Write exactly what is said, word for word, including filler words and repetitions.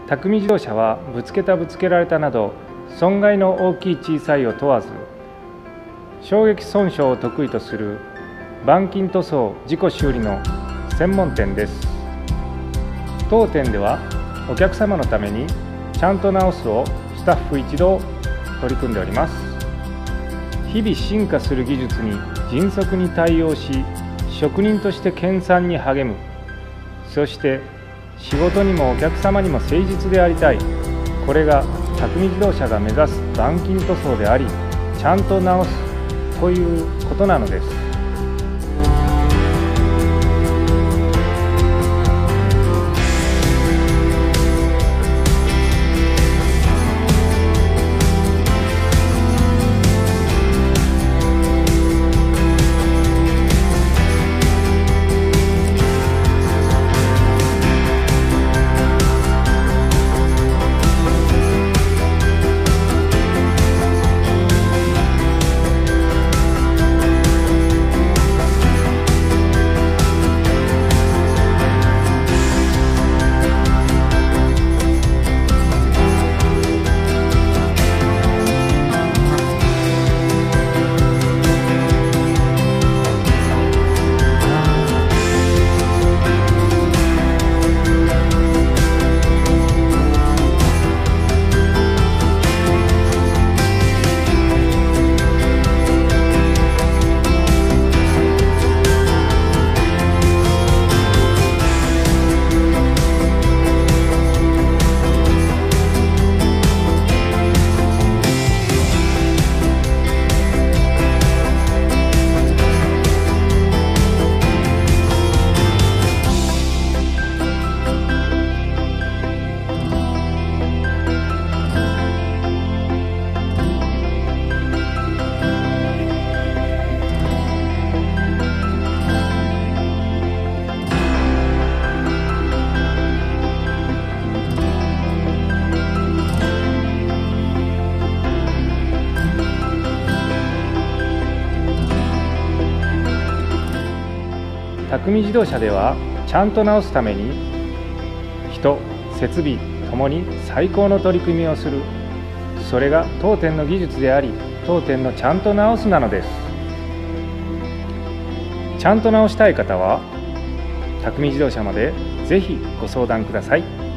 匠自動車はぶつけたぶつけられたなど損害の大きい小さいを問わず、衝撃損傷を得意とする板金塗装事故修理の専門店です。当店ではお客様のためにちゃんと直すをスタッフ一同取り組んでおります。日々進化する技術に迅速に対応し、職人として研鑽に励む、そして仕事にもお客様にも誠実でありたい、これが匠自動車が目指す板金塗装であり、ちゃんと直すということなのです。匠自動車ではちゃんと直すために人、設備ともに最高の取り組みをする、それが当店の技術であり、当店のちゃんと直すなのです。ちゃんと直したい方は匠自動車までぜひご相談ください。